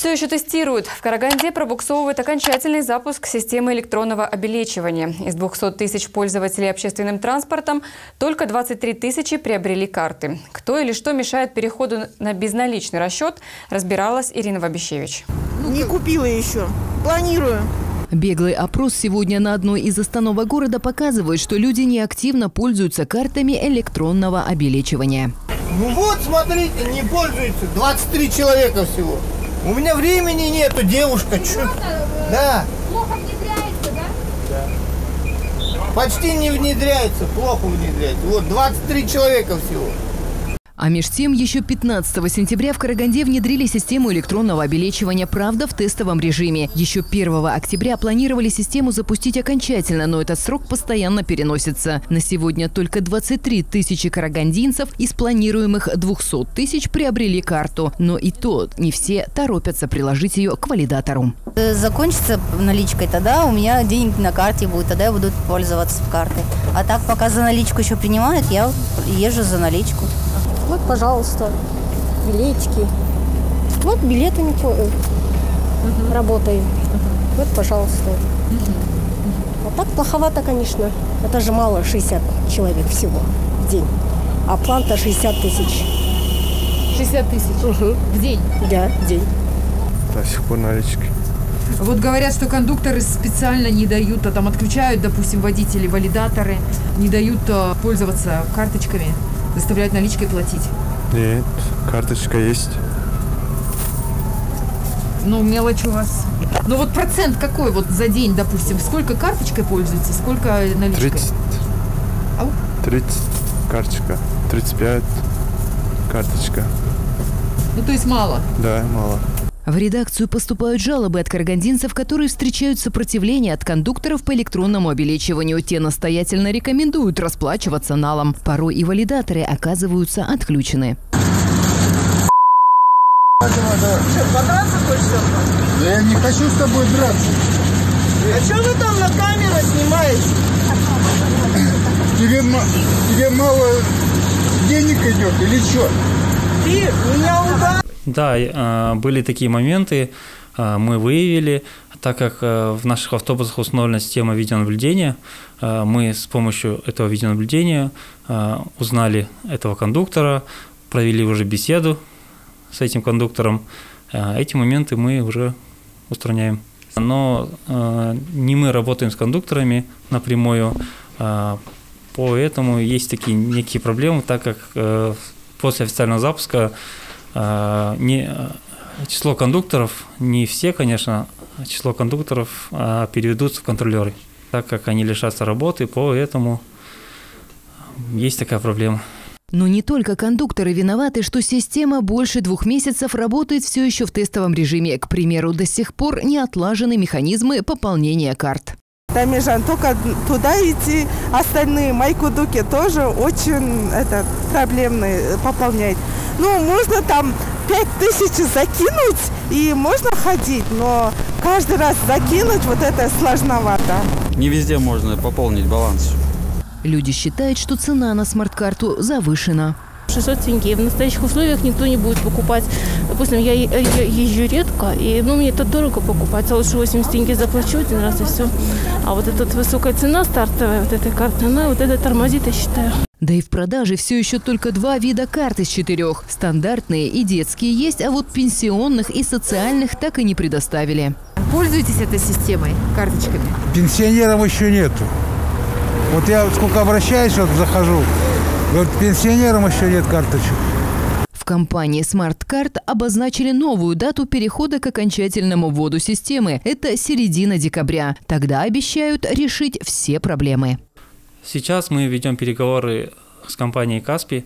Все еще тестируют. В Караганде пробуксовывает окончательный запуск системы электронного обелечивания. Из 200 тысяч пользователей общественным транспортом только 23 тысячи приобрели карты. Кто или что мешает переходу на безналичный расчет, разбиралась Ирина Вабищевич. Не купила еще. Планирую. Беглый опрос сегодня на одной из остановок города показывает, что люди неактивно пользуются картами электронного обелечивания. Ну вот, смотрите, не пользуются. 23 человека всего. У меня времени нету, девушка. Да. Плохо внедряется, да? Да. Почти не внедряется, плохо внедряется. Вот, 23 человека всего. А меж тем, еще 15 сентября в Караганде внедрили систему электронного обелечивания, правда, в тестовом режиме. Еще 1 октября планировали систему запустить окончательно, но этот срок постоянно переносится. На сегодня только 23 тысячи карагандинцев из планируемых 200 тысяч приобрели карту. Но и то не все торопятся приложить ее к валидатору. Закончится наличкой, тогда у меня денег на карте будет, тогда я буду пользоваться картой. А так, пока за наличку еще принимают, я езжу за наличку. Вот, пожалуйста, билетики. Вот билетами работаю. Вот, пожалуйста. А так плоховато, конечно. Это же мало, 60 человек всего в день. А план-то 60 тысяч. 60 тысяч в день? Да, в день. До сих пор налички. Вот говорят, что кондукторы специально не дают, а там отключают, допустим, водители, валидаторы, не дают пользоваться карточками, заставляют наличкой платить. Нет, карточка есть. Ну, мелочь у вас. Ну вот процент какой вот за день, допустим, сколько карточкой пользуется, сколько наличкой? 30. 30 карточка, 35 карточка. Ну, то есть мало? Да, мало. В редакцию поступают жалобы от карагандинцев, которые встречают сопротивление от кондукторов по электронному обелечиванию. Те настоятельно рекомендуют расплачиваться налом. Порой и валидаторы оказываются отключены. Подраться хочешь? Да я не хочу с тобой драться. А что вы там на камеру снимаете? Тебе мало денег идет или что? Ты меня ударил. Да, были такие моменты, мы выявили, так как в наших автобусах установлена система видеонаблюдения, мы с помощью этого видеонаблюдения узнали этого кондуктора, провели уже беседу с этим кондуктором. Эти моменты мы уже устраняем. Но не мы работаем с кондукторами напрямую, поэтому есть такие некие проблемы, так как после официального запуска число кондукторов, не все, конечно, число кондукторов переведутся в контролеры, так как они лишатся работы, поэтому есть такая проблема. Но не только кондукторы виноваты, что система больше 2 месяцев работает все еще в тестовом режиме. К примеру, до сих пор не отлажены механизмы пополнения карт. Тамижан, только туда идти, остальные майкудуки тоже очень проблемные пополнять. Ну, можно там 5000 закинуть и можно ходить, но каждый раз закинуть вот это сложновато. Не везде можно пополнить баланс. Люди считают, что цена на смарт-карту завышена. 600 тенге. В настоящих условиях никто не будет покупать. Допустим, я езжу редко, и мне это дорого покупать. А лучше 80 тенге заплачу один раз и все. А вот эта высокая цена стартовая вот этой карты, она вот это тормозит, я считаю. Да и в продаже все еще только 2 вида карт из 4. Стандартные и детские есть, а вот пенсионных и социальных так и не предоставили. Пользуетесь этой системой, карточками? Пенсионерам еще нету. Вот я сколько обращаюсь, вот захожу, говорят, пенсионерам еще нет карточек. В компании Smart Card обозначили новую дату перехода к окончательному вводу системы. Это середина декабря. Тогда обещают решить все проблемы. Сейчас мы ведем переговоры с компанией Каспи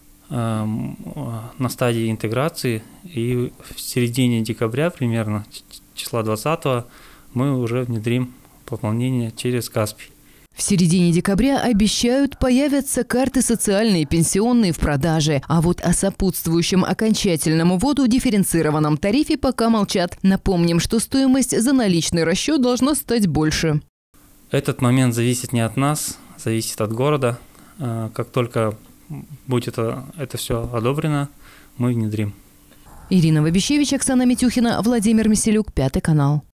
на стадии интеграции, и в середине декабря, примерно числа 20-го, мы уже внедрим пополнение через Каспи. В середине декабря обещают, появятся карты социальные и пенсионные в продаже. А вот о сопутствующем окончательному вводу дифференцированном тарифе пока молчат. Напомним, что стоимость за наличный расчет должна стать больше. Этот момент зависит не от нас, зависит от города. Как только будет это все одобрено, мы внедрим. Ирина Вабищевич, Оксана Митюхина, Владимир Миселюк, 5 канал.